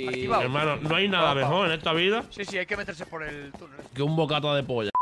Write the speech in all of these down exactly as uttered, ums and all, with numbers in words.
Y... Hermano, no hay nada mejor en esta vida. Sí, sí, hay que meterse por el túnel. Que un bocata de polla.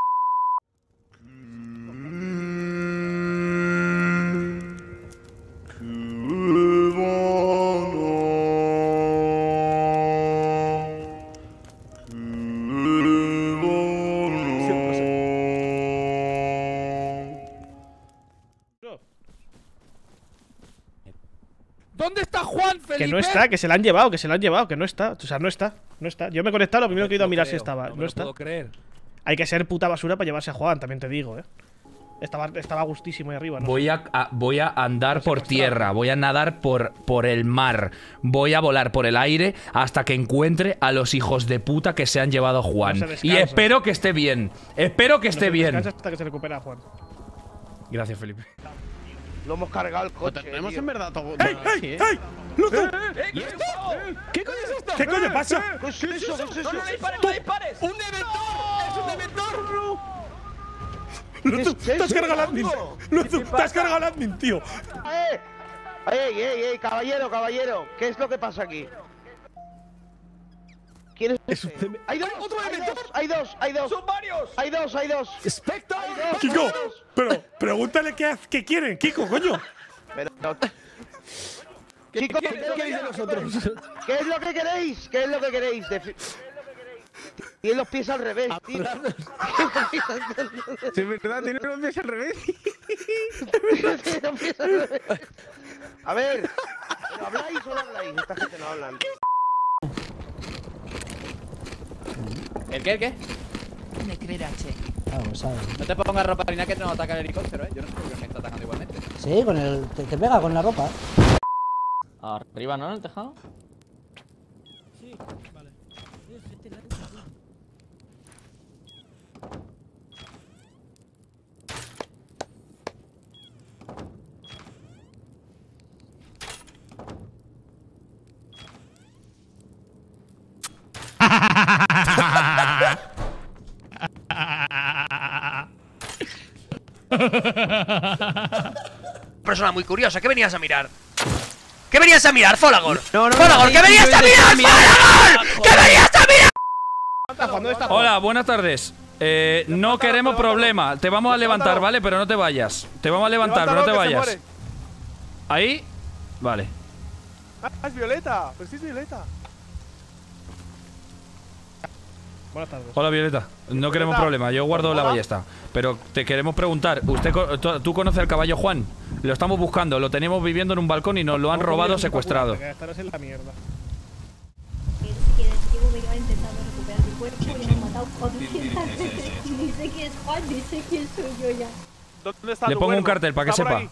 ¿Dónde está Juan, Felipe? Que no está, que se la han llevado, que se la han llevado, que no está. O sea, no está, no está. Yo me he conectado, lo primero que he ido a mirar si estaba. No, no me está. Lo puedo creer. Hay que ser puta basura para llevarse a Juan, también te digo, eh. Estaba, estaba gustísimo ahí arriba, ¿no? Voy a, a- voy a andar Lo por secuestraron. tierra, voy a nadar por, por el mar, voy a volar por el aire hasta que encuentre a los hijos de puta que se han llevado a Juan. No se descansa. Y espero que esté bien. Espero que No esté se bien. descansa hasta que se recupera Juan. Gracias, Felipe. Lo hemos cargado el coche. Tenemos tío. en verdad todo. ¡Ey, ey, ey! ¡Luzu! ¿Qué coño es esto? ¿Qué coño pasa? ¿Qué es eso? ¿Qué es eso? ¡No, no dispares, no dispares! ¡Un dementor! ¡Es un dementor! Luzu, ¿Qué te es has cargado el eso, admin. Mango? Luzu, te has cargado el admin, tío. ¡Eh! ¡Ey, ey, ey! Caballero, caballero. ¿Qué es lo que pasa aquí? ¿Quién es Es un este? deme- ¡Hay dos! otro ¡Hay dementor! dos! ¡Hay dos! ¡Hay dos! ¡Son varios! ¡Hay dos! ¡Hay dos! ¡Spectre! ¡Hay dos! Kiko, hay dos! pero pregúntale qué, haz- qué quieren, Kiko, coño. Pero no. Chicos, ¿Qué queréis de nosotros? ¿Qué es lo que queréis? ¿Qué es lo que queréis? Defi- Tiene los pies al revés, tío. Sí, verdad, tiene los pies al revés. Tiene los pies al revés. A ver, ¿pero habláis o no habláis? Esta gente no habla. ¿El qué, el qué? Me creerá, che. Vamos, ¿sabes? No te pongas ropa harina que no ataca el helicóptero, eh. Yo no sé por qué me está atacando igualmente. Sí, con el. Te, te pega con la ropa. Arriba, ¿no? En el tejado. Sí, vale. Persona muy curiosa, ¿qué venías a mirar? ¿Qué venías a mirar, Folagor? No, no, ¡Folagor! no, ¿Qué no, venías no, a no, mirar, no, no, Folagor! ¿Qué venías a mirar? ¿Cuándo está? Hola, buenas tardes. Eh, no queremos problema. Te vamos a levantar, ¿vale? Pero no te vayas. Te vamos a levantar, pero no te vayas. Ahí. Vale. Ah, es Violeta. Pues sí es Violeta. Buenas tardes. Hola, Violeta. No queremos problema. Yo guardo la ballesta. Pero te queremos preguntar. ¿Usted, co- tú tú conoces al caballo Juan? Lo estamos buscando. Lo tenemos viviendo en un balcón y nos lo han robado secuestrado. Que estarás en la mierda. Si quieres, llevo media hora intentando recuperar mi cuerpo y me han matado cuatrocientas veces. Y ni sé quién es Juan, ni sé quién soy yo ya. ¿Dónde está Le tu pongo un cuerpo? cartel para que ¿Está por sepa. ahí?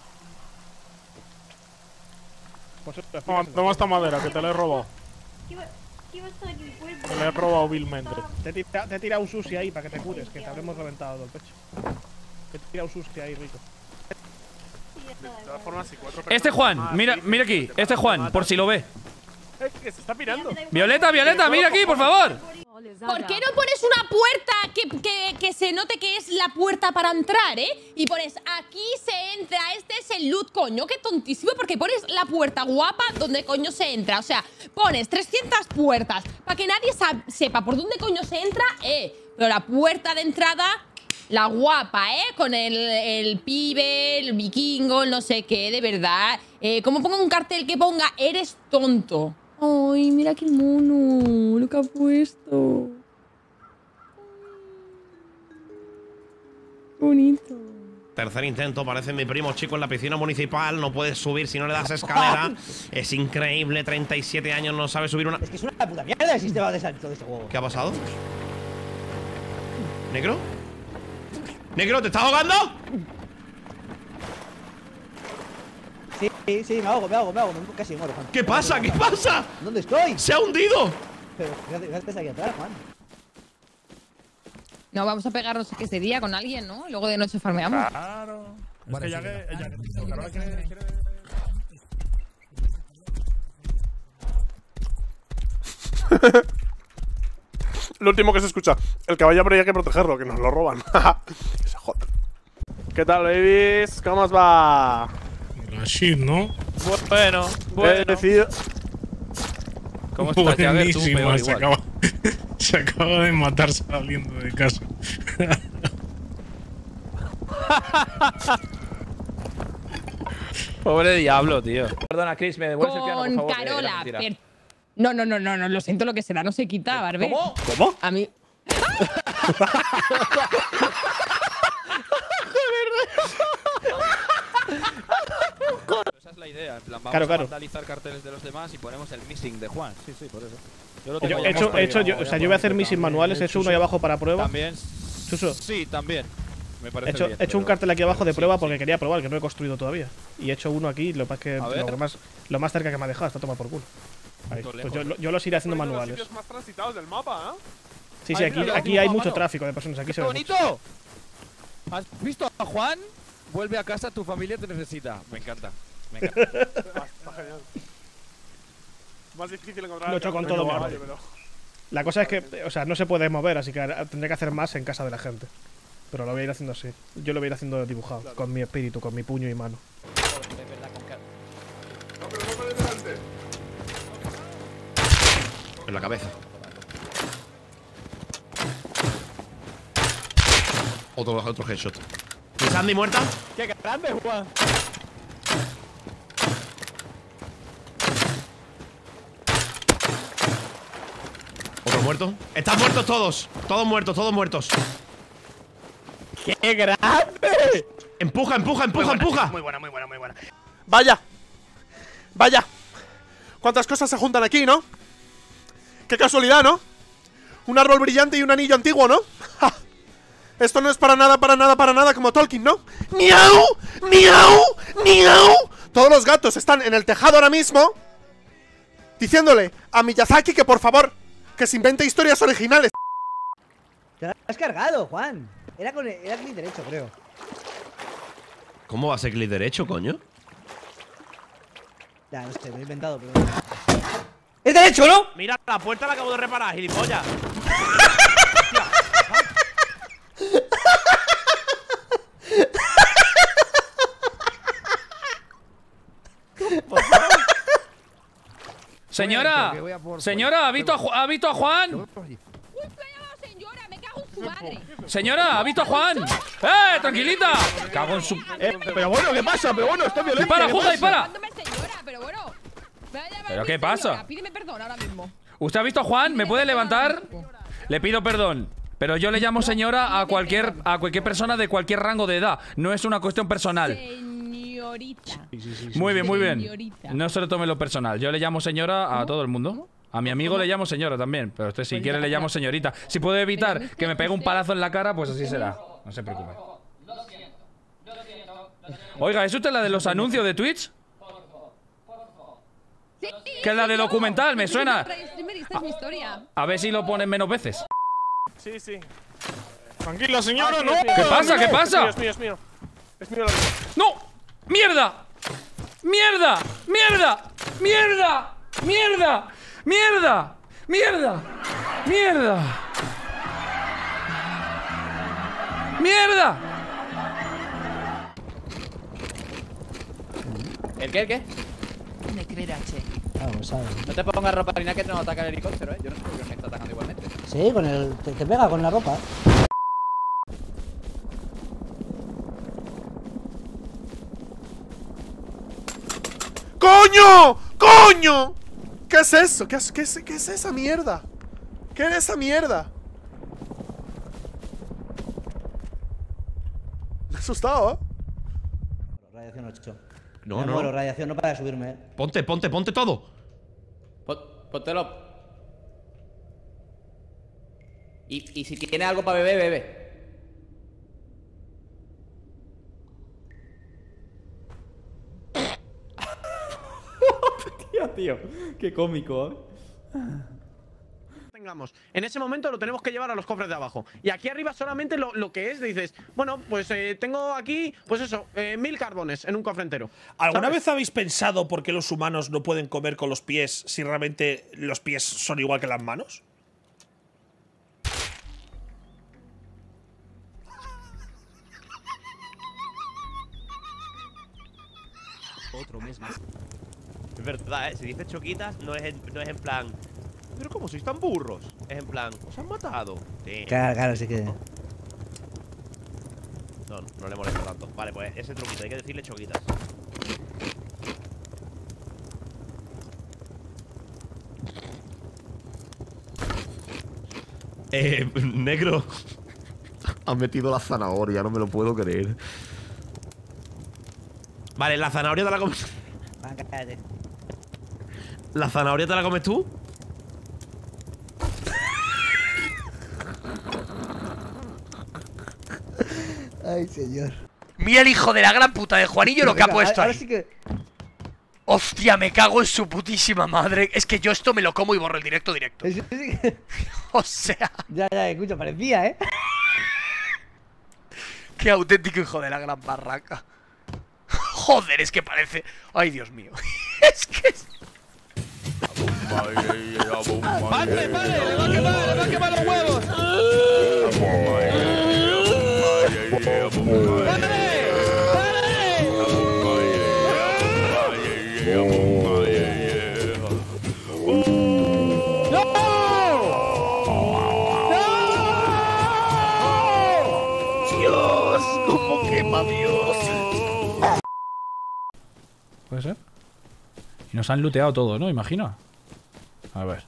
Pues, Toma, toma esta madera, que te la he robado. ¿Qué va, qué va a estar en mi cuerpo? Te la he robado vilmente. Te he tira- te he tirado un sushi ahí para que te cures, que te habremos reventado todo el pecho. Te he tirado un sushi ahí, rico. De todas formas, si cuatro Este personas Juan, más mira, dicen mira que aquí. te Este matan, Juan, te por si lo ve. matan. Eh, que se está pirando. Violeta, Violeta, mira aquí, por favor. ¿Por qué no pones una puerta que, que, que se note que es la puerta para entrar, eh? Y pones aquí se entra, este es el loot, coño, qué tontísimo, porque pones la puerta guapa donde coño se entra. O sea, pones trescientas puertas para que nadie sepa por dónde coño se entra, eh. Pero la puerta de entrada, la guapa, eh, con el, el pibe, el vikingo, el no sé qué, de verdad. Eh, como pongo un cartel que ponga, eres tonto. Ay, mira qué mono, lo que ha puesto. Bonito. Tercer intento, parece mi primo chico en la piscina municipal. No puedes subir si no le das escalera. Es increíble, treinta y siete años, no sabe subir una. Es que es una puta mierda el sistema de salto de este juego. ¿Qué ha pasado? ¿Negro? ¿Negro, te estás ahogando? Sí, sí, sí, me ahogo, me ahogo, me ahogo. me- Casi muero, Juan. ¿Qué pasa? ¿Qué pasa? ¿Dónde estoy? ¡Se ha hundido! Pero fíjate, fíjate está aquí atrás, Juan. No, vamos a pegar no sé qué sería con alguien, ¿no? Y luego de noche farmeamos. Claro. Es que ya que. Ya que Carola quiere- quiere- Lo último que se escucha. El caballo habría que protegerlo, que nos lo roban. Que se jodan. ¿Qué tal, babies? ¿Cómo os va? La shit, ¿no? Bueno, bueno. He decidido, ¿Cómo estás, Jagger? Tú Buenísimo, peor se igual. acaba, se acaba de matar saliendo de casa. Pobre diablo, tío. Perdona, Chris, me devuelves el piano, por Con favor. que era Carola. mentira. per- No, no, no, no, no, lo siento, lo que se da no se quita, Barbe. ¿Cómo? ¿Cómo? A mí. Esa es la idea, en plan, vamos Claro, a claro. vandalizar carteles de los demás y ponemos el missing de Juan. Sí, sí, por eso. Yo lo Yo tengo he ya hecho, puesto he y hecho, yo, vamos, o sea, ya yo voy a hacer podemos missing empezar. manuales, he hecho uno ahí abajo para prueba. También. Chuso. Sí, también. Me He parece hecho, bien. he hecho un pero- cartel aquí abajo de sí, prueba sí. porque quería probar, que no he construido todavía. Y he hecho uno aquí, lo que pasa es A que ver. lo, que más, lo más cerca que me ha dejado está tomado por culo. Ahí. Punto Pues yo, lejos. yo los iré haciendo Poniendo los manuales. sitios más transitados del mapa, ¿eh? Sí, sí, Ay, aquí, mira, lo aquí tengo hay a mucho mano. tráfico de personas, aquí se ¡Qué ve mucho. bonito! ¿Has visto a Juan? Vuelve a casa, tu familia te necesita. Me encanta. Me encanta. Ah, está genial. Más difícil encontrar. Lo he hecho con cartel todo de mi caballo, amor. pero- La cosa es que, o sea, no se puede mover, así que tendré que hacer más en casa de la gente. Pero lo voy a ir haciendo así. Yo lo voy a ir haciendo dibujado, con mi espíritu, con mi puño y mano. En la cabeza. Otro, otro headshot. ¿Y Sandy muerta? ¡Qué grande, Juan! Otro muerto. Están muertos todos. Todos muertos, todos muertos. ¡Qué grande! Empuja, empuja, empuja, empuja. Muy buena, muy buena, muy buena. Vaya. Vaya. ¿Cuántas cosas se juntan aquí, no? Qué casualidad, ¿no? Un árbol brillante y un anillo antiguo, ¿no? ¡Ja! Esto no es para nada, para nada, para nada como Tolkien, ¿no? ¡Miau! ¡Miau! ¡Miau! Todos los gatos están en el tejado ahora mismo diciéndole a Miyazaki que por favor que se invente historias originales. Te lo has cargado, Juan. Era con el, era clic derecho, creo. ¿Cómo va a ser clic derecho, coño? Ya, no sé, me lo he inventado, pero. ¡Es derecho, ¿no? Mira, la puerta la acabo de reparar, gilipollas. Señora, señora, ¿ha visto a, Ju- ¿ha visto a Juan? ¡Uy, señora! ¡Me cago en su madre! Señora, ¿ha visto a Juan? ¡Eh, tranquilita! Me cago en su… Eh, pero bueno, ¿qué pasa? Pero bueno, está violento. ¡Dispara, Juga, dispara! Llamándome señora, pero bueno. Me va a llamar ¿Pero mi qué señora. pasa? Pídeme perdón ahora mismo. ¿Usted ha visto a Juan? ¿Me puede levantar? Le pido perdón. Pero yo le llamo señora a cualquier, a cualquier persona de cualquier rango de edad. No es una cuestión personal. Señorita. Muy bien, muy bien. Señorita. No se lo tome lo personal. Yo le llamo señora a todo el mundo. A mi amigo le llamo señora también. Pero usted si quiere le llamo señorita. Si puedo evitar que me pegue un palazo en la cara, pues así será. No se preocupe. Oiga, ¿es usted la de los anuncios de Twitch? Sí, Que es la de soy yo. documental, me suena. Streamer, esta es mi historia. A ver si lo ponen menos veces. Sí, sí. Tranquila, señora, Ah, sí, no. es mío. ¿Qué pasa? ¿Qué Es pasa? mío, es mío, es mío. Es mío lo mío. ¡No! ¡Mierda! ¡Mierda! ¡Mierda! ¡Mierda! ¡Mierda! ¡Mierda! ¡Mierda! ¡Mierda! ¡Mierda! ¿El qué, el qué? Vamos, ¿sabes? No te pongas ropa ni nada que no ataca el helicóptero, ¿eh? Yo no sé por qué me está atacando igualmente. Sí, con el. Te, te pega con la ropa. ¡Coño! ¡Coño! ¿Qué es eso? ¿Qué es, qué es, qué es esa mierda? ¿Qué es esa mierda? Me he asustado, ¿eh? Radiación ocho. No, Me no. muero, radiación no para de subirme, eh. Ponte, ponte, ponte todo. Pon- Póntelo. Y, y si tiene algo para beber, bebe. Tío, tío. Qué cómico, ¿eh? Tengamos. En ese momento lo tenemos que llevar a los cofres de abajo. Y aquí arriba solamente lo, lo que es, dices, bueno, pues eh, tengo aquí, pues eso, eh, mil carbones en un cofre entero. ¿Alguna ¿Sabes? vez habéis pensado por qué los humanos no pueden comer con los pies si realmente los pies son igual que las manos? Es verdad, ¿eh? Si dices choquitas, no es en, no es en plan. Pero ¿cómo sois tan burros? Es en plan, ¿os han matado? Sí. Claro, claro, sí que. No, no le molesta tanto. Vale, pues ese truquito, hay que decirle choquitas. Eh, negro. Han metido la zanahoria, no me lo puedo creer. Vale, la zanahoria te la comes. Va, cállate. ¿La zanahoria te la comes tú? Ay, señor. Mira el hijo de la gran puta de Juanillo lo que ha puesto ahí. Ahora sí que. Hostia, me cago en su putísima madre. Es que yo esto me lo como y borro el directo directo. Sí, sí que... O sea. Ya, ya, escucha, parecía, ¿eh? Qué auténtico hijo de la gran barraca. Joder, es que parece. Ay, Dios mío. Es que. Es... ¡Padre, padre! ¡Le va a quemar, le va a quemar los huevos! ¡Dios! ¿Cómo quema Dios? ¿Puede ser? Y nos han looteado todo, ¿no? Imagino. A ver.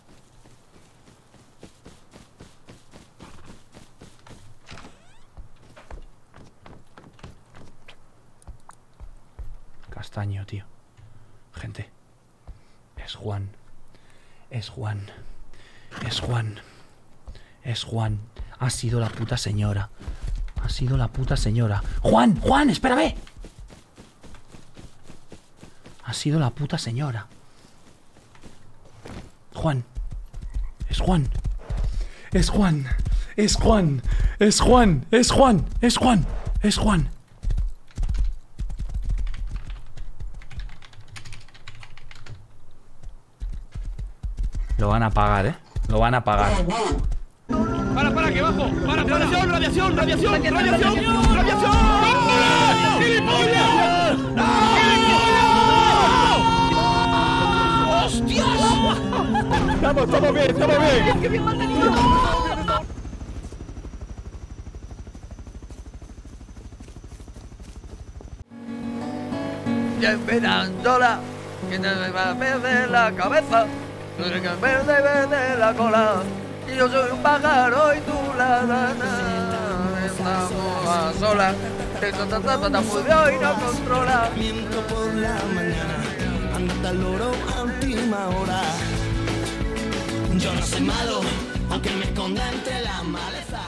Castaño, tío. Gente. Es Juan. Es Juan. Es Juan. Es Juan. Ha sido la puta señora. Ha sido la puta señora. ¡Juan! ¡Juan! ¡Espérame! Ha sido la puta señora. Juan. Es Juan. Es Juan. Es Juan. Es Juan. Es Juan. Es Juan. Es Juan. Lo van a pagar, ¿eh? Lo van a pagar. ¡Para, para, que bajo! ¡Para, para! ¡Radiación, radiación, radiación! ¡Radiación! ¡Radiación! ¡Gilipollas! ¡Hostias! Estamos, estamos bien, estamos bien. ¡Qué bien mantenido! Ya esperándola, que te va a perder la cabeza, que te verde, verde la cola. Y yo soy un pájaro y tú la rana. Estamos a solas, esto está tan furioso y no controla. Miento por la mañana, anda al loro a última hora. Yo no soy malo, aunque me esconda entre la maleza.